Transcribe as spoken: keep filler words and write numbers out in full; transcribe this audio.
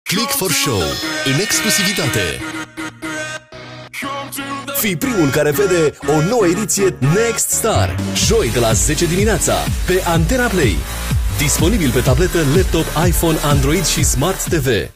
Click for Show, în exclusivitate. Fii primul care vede o nouă ediție Next Star, joi de la zece dimineața, pe Antena Play. Disponibil pe tabletă, laptop, iPhone, Android și Smart T V.